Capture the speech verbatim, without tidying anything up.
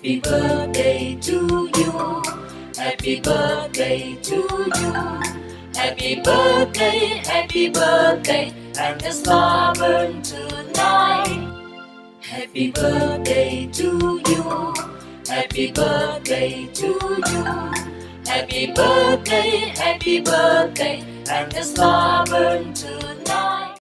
Happy birthday to you. Happy birthday to you. Happy birthday, happy birthday, and the star burn tonight. Happy birthday to you. Happy birthday to you. Happy birthday, happy birthday, and the star burn tonight.